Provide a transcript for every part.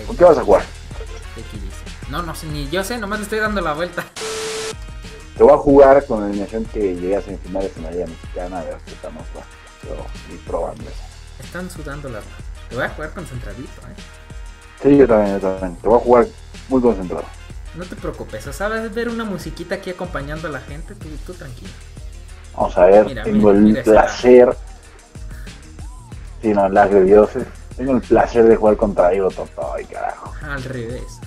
¿Con qué vas a jugar? Aquí dice. No sé, ni yo sé, nomás le estoy dando la vuelta. Te voy a jugar con la alineación que llegué a semifinales en la Liga Mexicana, a ver qué tal nos va. Pero ir probando eso. Están sudando las manos. Te voy a jugar concentradito, Sí, yo también. Te voy a jugar muy concentrado. No te preocupes, o sabes ver una musiquita aquí acompañando a la gente, tú tranquilo. Vamos a ver, Mira, tengo mira el placer. Sí, no, las de dioses. Tengo el placer de jugar contra Diego Toto. Ay, carajo. Al revés.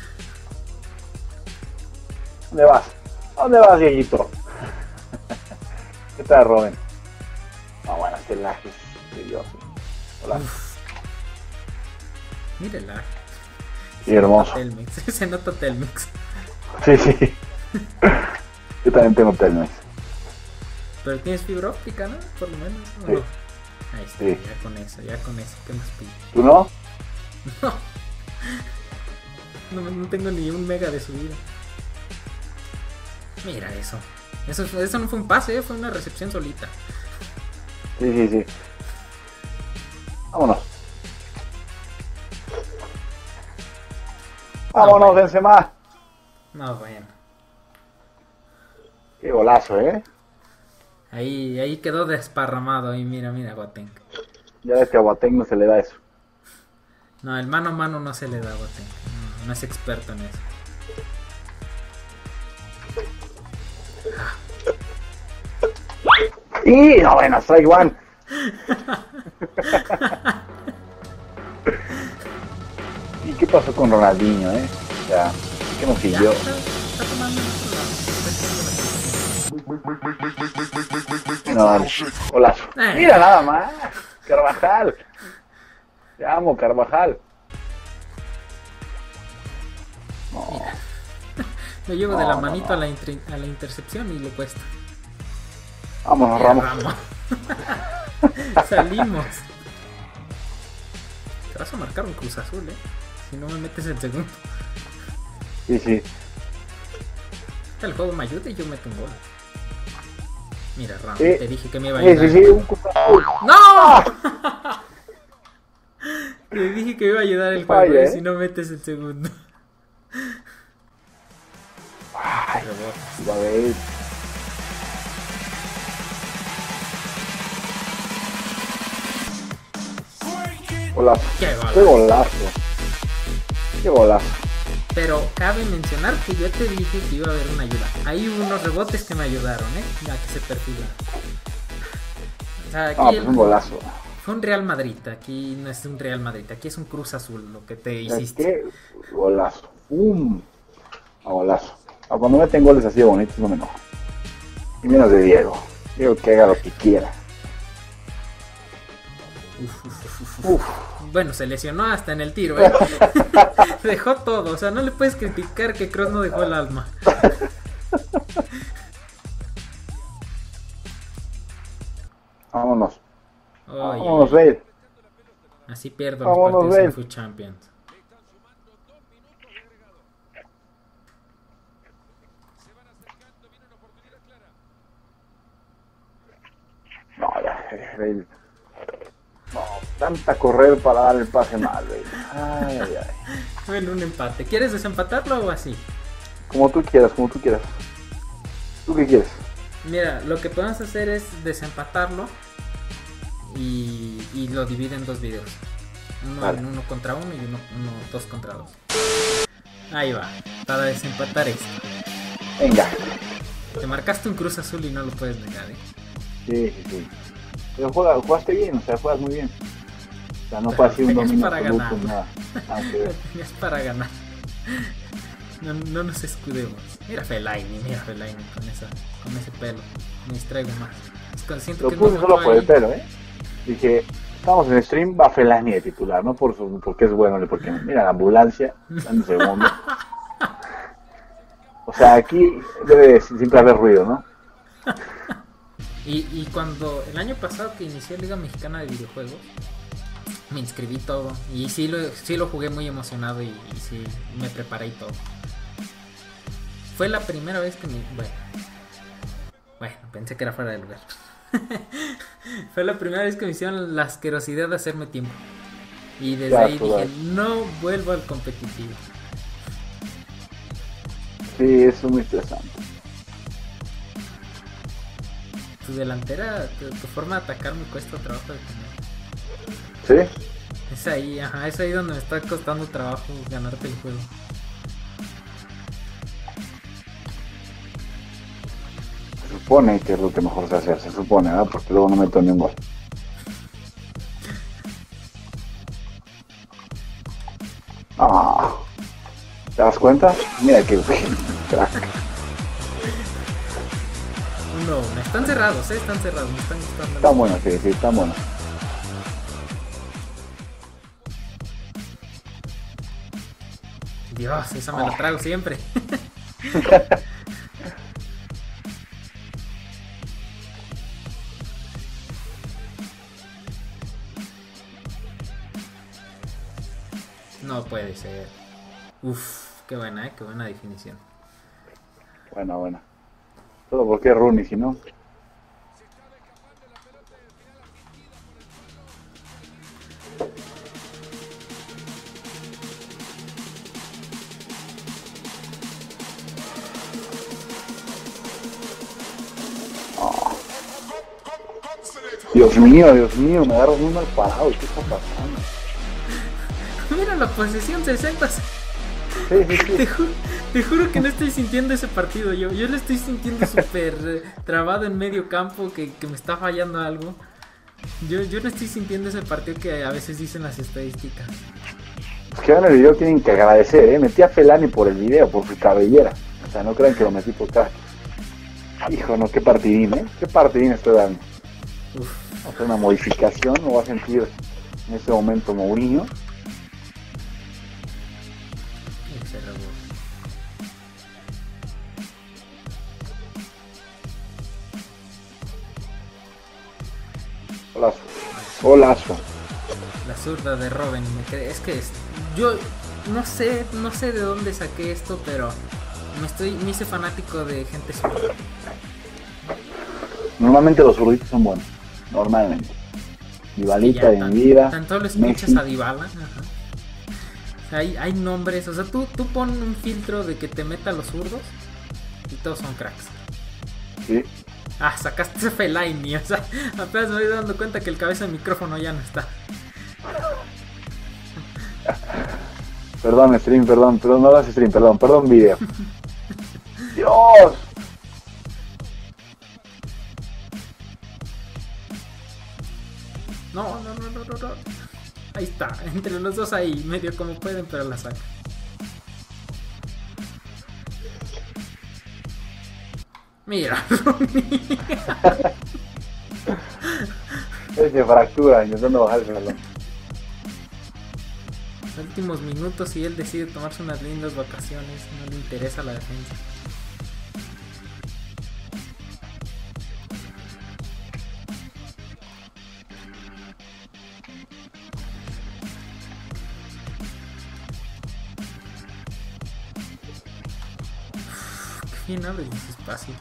¿Dónde vas? ¿Dónde vas, Dieguito? ¿Qué tal, Robin? Ah, bueno, este lag es de Dios. Hola. Mírela. Sí, hermoso. Telmex. Se nota Telmex. Sí. Yo también tengo Telmex. Pero tienes fibra óptica, ¿no? Por lo menos. Sí. No. Ahí está, Sí. ya con eso. ¿Qué más pido? ¿Tú no? No tengo ni un mega de subida. Mira eso. Eso no fue un pase, fue una recepción solita. Sí. Vámonos. Vámonos, Benzema. No, bueno. Qué golazo, ¿eh? Ahí quedó desparramado. Ahí mira, Boateng. Ya ves que a Boateng no se le da eso. No, el mano a mano no se le da a Boateng. No es experto en eso. Y no, bueno, strike one. ¿Y qué pasó con Ronaldinho, O sea, ¿qué nos siguió? Está tomando No, golazo. Mira nada más. Carvajal. Te amo, Carvajal. No. Lo llevo de la manito a la intercepción y le cuesta. Vámonos, Ramos. Salimos. Te vas a marcar un Cruz Azul, si no me metes el segundo. Sí. El juego me ayuda y yo meto un gol. Mira, Ramos, Sí. te dije que me iba a ayudar. Sí, un Cruz Azul. ¡No! Te dije que iba a ayudar el juego, Falla, si no metes el segundo. Ay, va a ver. Golazo. Qué golazo. Pero cabe mencionar que yo te dije que iba a haber una ayuda. Hay unos rebotes que me ayudaron, a que se perfilara. O sea, aquí pues un golazo. Fue un Real Madrid, aquí no es un Real Madrid, aquí es un Cruz Azul lo que te hiciste. ¿Qué? Golazo. Golazo. Cuando meten goles así de bonitos no me enojo. Y menos de Diego. Diego que haga lo que quiera. Uf. Bueno, se lesionó hasta en el tiro, Dejó todo, o sea, no le puedes criticar que Kroos no dejó el alma. Vámonos. Oye, Vámonos, Bale. así pierdo Vámonos, los partidos Bale. en Food Champions. No, ya, Bale. No, tanta correr para dar el pase mal, Bale. Ay. Bueno, un empate. ¿Quieres desempatarlo o así? Como tú quieras. ¿Tú qué quieres? Mira, lo que podemos hacer es desempatarlo y lo divide en dos videos. Vale. En 1 contra 1 y uno 2 contra 2. Ahí va, para desempatar esto. Venga. Te marcaste un Cruz Azul y no lo puedes negar, Sí. Pero jugaste bien, o sea, juegas muy bien. O sea, no fue así un dominio para absoluto, ganar. nada que ver. Es para ganar. No nos escudemos. Mira Fellaini con ese pelo. Me distraigo más. Siento Lo que puse no solo por el ahí. pelo, Dije, estamos en stream, va Fellaini de titular, no porque es bueno, porque mira la ambulancia, dame un segundo. O sea, aquí debe siempre haber ruido, ¿no? Y cuando el año pasado que inició Liga Mexicana de Videojuegos, me inscribí todo. Y sí lo jugué muy emocionado y sí me preparé y todo. Fue la primera vez que Bueno, pensé que era fuera de lugar. Fue la primera vez que me hicieron la asquerosidad de hacerme tiempo. Y desde Ya, ahí pues, dije, no vuelvo al competitivo. Sí, eso es muy estresante. Tu delantera, tu forma de atacar me cuesta trabajo defender. ¿Sí? Es ahí, ajá, es ahí donde me está costando trabajo ganarte el juego. Se supone que es lo que mejor se hace, se supone, ¿verdad? Porque luego no meto ni un gol. Ah, ¿te das cuenta? Mira que crack. No, están cerrados, están cerrados, me están gustando. Están buenos, sí, sí, están buenos. Dios, eso me lo trago siempre. No puede ser. Uf, qué buena definición. Buena. Todo porque es Rooney, si no. Dios mío, me agarro muy mal parado. ¿Qué está pasando? Mira la posesión 60. Sí. Te juro que no estoy sintiendo ese partido. Yo lo estoy sintiendo súper trabado en medio campo, que me está fallando algo. Yo no estoy sintiendo ese partido que a veces dicen las estadísticas. Los que vean el video tienen que agradecer, Metí a Felani por el video, por su cabellera. O sea, no crean que lo metí por acá. Hijo, no, qué partidín, Qué partidín estoy dando. Uf. Vamos a hacer una modificación, lo va a sentir en ese momento Mourinho. Ese robot. Golazo. La zurda de Robben, es que yo no sé de dónde saqué esto, pero me hice fanático de gente zurda. Normalmente los zurditos son buenos. Normalmente. Dybalita de mi vida. Tanto lo escuchas a Dybala. Ajá. O sea, hay nombres. O sea, tú pon un filtro de que te meta los zurdos y todos son cracks. Sí. Ah, sacaste Fellaini. O sea, apenas me voy dando cuenta que el cabeza de micrófono ya no está. Perdón, stream, perdón, no hagas stream, perdón, video. ¡Dios! No. Ahí está, entre los dos ahí, medio como pueden, pero la saca. Mira, Se fractura intentando bajar el balón. Los últimos minutos y él decide tomarse unas lindas vacaciones, no le interesa la defensa. Qué bien abres los espacios.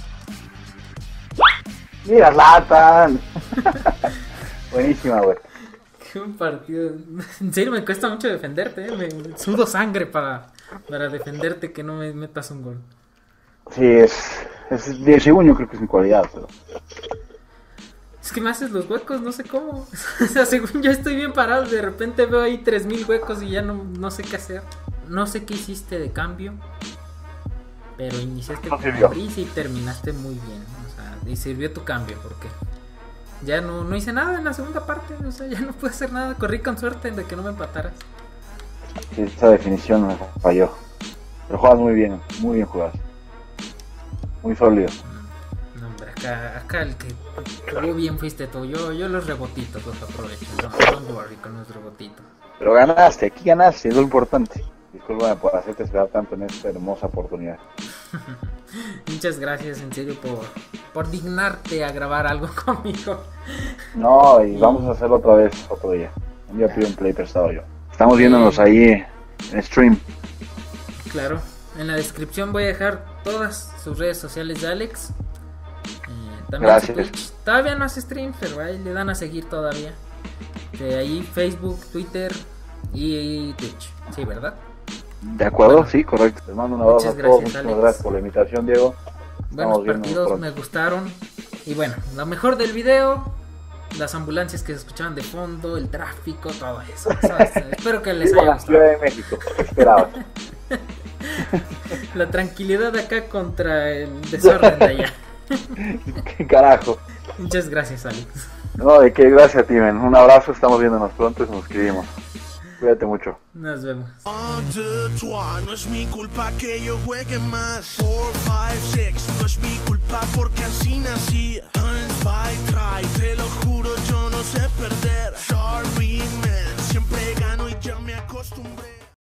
Mira, Zlatan. Buenísima, güey. Qué buen partido. En serio me cuesta mucho defenderte, me sudo sangre para defenderte, que no me metas un gol. Sí, de según yo creo que es mi cualidad, pero... Es que me haces los huecos, no sé cómo. O sea, según yo estoy bien parado, de repente veo ahí 3000 huecos y ya no sé qué hacer. No sé qué hiciste de cambio, pero iniciaste con prisa y terminaste muy bien. O sea, y sirvió tu cambio, porque ya no hice nada en la segunda parte. O sea, ya no pude hacer nada. Corrí con suerte de que no me empataras. Sí, esa definición me falló. Pero juegas muy bien jugadas. Muy sólido. No, hombre, acá el que jugó bien fuiste tú. Yo los rebotitos los aprovecho. Don't worry con los rebotitos. Pero ganaste, aquí ganaste, es lo importante. Discúlpame por hacerte esperar tanto en esta hermosa oportunidad. Muchas gracias, en serio, por dignarte a grabar algo conmigo. No, y vamos a hacerlo otra vez, otro día. Un día pido un play prestado yo. Estamos viéndonos ahí en stream. Claro, en la descripción voy a dejar todas sus redes sociales de Alex. También gracias. Twitch. Todavía no hace stream, pero ahí le dan a seguir todavía. Ahí Facebook, Twitter y Twitch. Sí, ¿verdad? De acuerdo, Bueno. sí, correcto. Les mando un abrazo a Muchas todos. gracias, Muchas Alex. gracias por la invitación, Diego. Buenos Estamos viéndonos partidos, pronto. me gustaron. Y bueno, lo mejor del video, las ambulancias que se escuchaban de fondo, el tráfico, todo eso. Espero que les Viva haya la Ciudad gustado. de México, ¿qué esperabas? La tranquilidad de acá contra el desorden de allá. ¿Qué carajo? Muchas gracias, Alex. No, de qué, gracias a ti, men. Un abrazo, estamos viéndonos pronto y nos escribimos. Cuídate mucho. Nos vemos. 1, 2, 3, no es mi culpa que yo juegue más. 4, 5, 6, no es mi culpa porque así nací. 1, 2, 3, te lo juro, yo no sé perder. Sorry, man, siempre gano y ya me acostumbré.